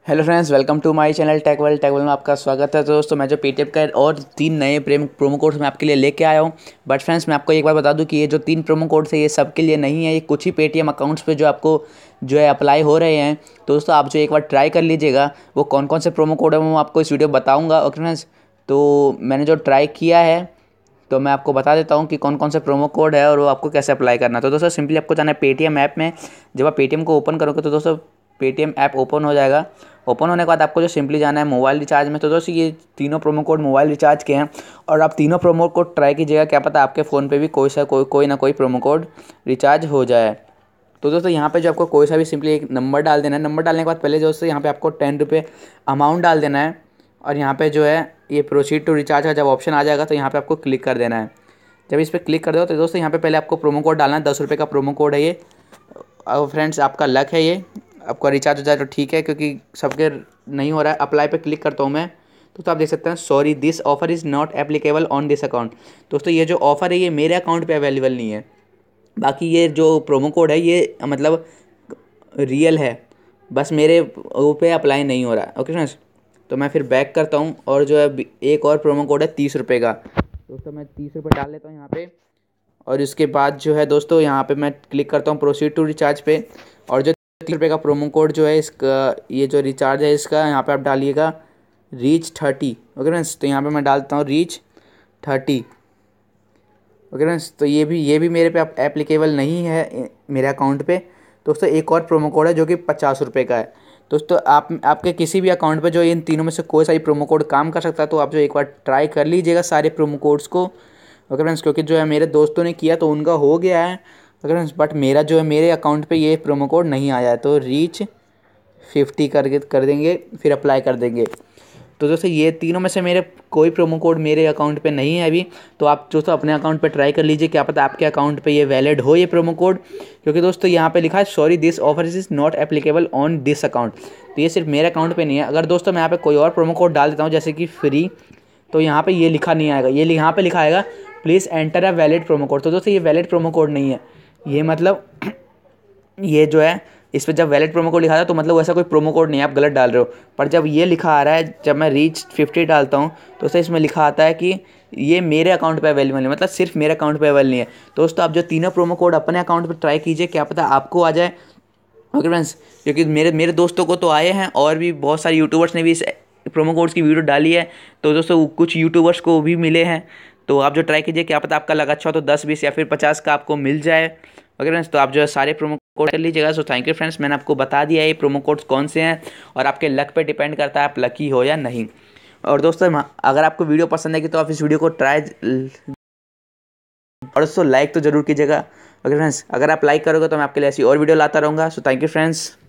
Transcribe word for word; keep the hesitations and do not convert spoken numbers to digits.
Hello friends, welcome to my channel Techwell Techwell में आपका स्वागत है। तो दोस्तों, मैं जो पेटीएम का और तीन नए प्रेम प्रोमो कोड्स मैं आपके लिए लेके आया हूँ। बट फ्रेंड्स, मैं आपको एक बार बता दूं कि ये जो तीन प्रोमो कोड्स है ये सबके लिए नहीं है। ये कुछ ही पेटीएम अकाउंट्स पे जो आपको जो है अप्लाई हो रहे हैं। तो दोस्तों, आप जो एक बार ट्राई कर लीजिएगा। वो कौन कौन से प्रोमो कोड है वो आपको इस वीडियो में बताऊँगा। ओके फ्रेंड्स, तो मैंने जो ट्राई किया है तो मैं आपको बता देता हूँ कि कौन कौन से प्रोमो कोड है और वो आपको कैसे अप्लाई करना है। तो दोस्तों, सिंपली आपको जाना है पेटीएम ऐप में। जब आप पेटीएम को ओपन करोगे तो दोस्तों पेटीएम ऐप ओपन हो जाएगा। ओपन होने के बाद आपको जो सिंपली जाना है मोबाइल रिचार्ज में। तो दोस्तों, ये तीनों प्रोमो कोड मोबाइल रिचार्ज के हैं और आप तीनों प्रोमो कोड ट्राई कीजिएगा। क्या पता आपके फ़ोन पे भी कोई सा कोई कोई ना कोई प्रोमो कोड रिचार्ज हो जाए। तो दोस्तों, यहाँ पे जो आपको कोई सा भी सिंपली एक नंबर डाल देना है। नंबर डालने के बाद पहले दोस्तों यहाँ पे आपको टेन रुपये अमाउंट डाल देना है और यहाँ पे जो है ये प्रोसीड टू रिचार्ज का जब ऑप्शन आ जाएगा तो यहाँ पे आपको क्लिक कर देना है। जब इस पर क्लिक कर दो तो दोस्तों यहाँ पे पहले आपको प्रोमो कोड डालना है। दस रुपये का प्रोमो कोड है ये। और फ्रेंड्स, आपका लक है, ये आपका रिचार्ज हो जाए तो ठीक है, क्योंकि सबके नहीं हो रहा है। अप्लाई पे क्लिक करता हूँ मैं तो, तो आप देख सकते हैं sorry this offer is not applicable on this account. दोस्तों, ये जो ऑफ़र है ये मेरे अकाउंट पे अवेलेबल नहीं है। बाकी ये जो प्रोमो कोड है ये मतलब रियल है, बस मेरे वो पे अप्लाई नहीं हो रहा है। ओके फ्रेंड्स, तो मैं फिर बैक करता हूँ और जो है एक और प्रोमो कोड है तीस रुपये का। दोस्तों, मैं तीस रुपये डाल लेता हूँ यहाँ पे और इसके बाद जो है दोस्तों यहाँ पे मैं क्लिक करता हूँ प्रोसीड टू रिचार्ज पे। और जो तीस रुपये का प्रोमो कोड जो है इसका, ये जो रिचार्ज है इसका, यहाँ पे आप डालिएगा रीच थर्टी। ओके फ्रेंड्स, तो यहाँ पे मैं डालता हूँ रीच थर्टी। ओके फ्रेंड्स, तो ये भी ये भी मेरे पे एप्लीकेबल नहीं है मेरे अकाउंट पे। दोस्तों, एक और प्रोमो कोड है जो कि पचास रुपये का है। दोस्तों, आप आपके किसी भी अकाउंट पे जो इन तीनों में से कोई सा भी प्रोमो कोड काम कर सकता है, तो आप जो एक बार ट्राई कर लीजिएगा सारे प्रोमो कोड्स को। ओके फ्रेंड्स, क्योंकि जो है मेरे दोस्तों ने किया तो उनका हो गया है। ओके फ्रेंड्स, बट मेरा जो है मेरे अकाउंट पे ये प्रोमो कोड नहीं आया है, तो रीच फिफ्टी करके कर देंगे, फिर अप्लाई कर देंगे। तो दोस्तों, ये तीनों में से मेरे कोई प्रोमो कोड मेरे अकाउंट पे नहीं है अभी। तो आप दोस्तों अपने अकाउंट पे ट्राई कर लीजिए, क्या पता आपके अकाउंट पे ये वैलिड हो ये प्रोमो कोड। क्योंकि दोस्तों यहाँ पे लिखा है sorry this offer is not applicable on this account. तो ये सिर्फ मेरे अकाउंट पे नहीं है। अगर दोस्तों मैं यहाँ पे कोई और प्रोमो कोड डाल देता हूँ जैसे कि फ्री, तो यहाँ पे ये लिखा नहीं आएगा। ये यहाँ पे लिखा आएगा please enter a valid promo code. तो दोस्तों, ये वैलिड प्रोमो कोड नहीं है। ये मतलब ये जो है इस पर जब वैलिड प्रोमो कोड लिखा था तो मतलब वैसा कोई प्रोमो कोड नहीं है, आप गलत डाल रहे हो। पर जब ये लिखा आ रहा है, जब मैं रीच फिफ्टी डालता हूँ तो उससे इसमें लिखा आता है कि ये मेरे अकाउंट पे अवेलेबल है, मतलब सिर्फ मेरे अकाउंट पे अवेलेबल नहीं है। दोस्तों, आप जो तीनों प्रोमो कोड अपने अकाउंट पे ट्राई कीजिए, क्या पता आपको आ जाए। ओके फ्रेंड्स, क्योंकि मेरे मेरे दोस्तों को तो आए हैं और भी बहुत सारे यूट्यूबर्स ने भी इस प्रोमो कोड्स की वीडियो डाली है। तो दोस्तों, कुछ यूट्यूबर्स को भी मिले हैं। तो आप जो ट्राई कीजिए, क्या पता आपका लग अच्छा हो तो दस बीस या फिर पचास का आपको मिल जाए। ओके फ्रेंड्स, तो आप जो है सारे प्रोमो कोड कर लीजिएगा। सो थैंक यू फ्रेंड्स, मैंने आपको बता दिया ये प्रोमो कोड्स कौन से हैं और आपके लक पे डिपेंड करता है आप लकी हो या नहीं। और दोस्तों, अगर आपको वीडियो पसंद है तो आप इस वीडियो को ट्राई और दोस्तों लाइक तो ज़रूर कीजिएगा। ओके फ्रेंड्स, अगर आप लाइक करोगे तो मैं आपके लिए ऐसी और वीडियो लाता रहूँगा। So thank you friends.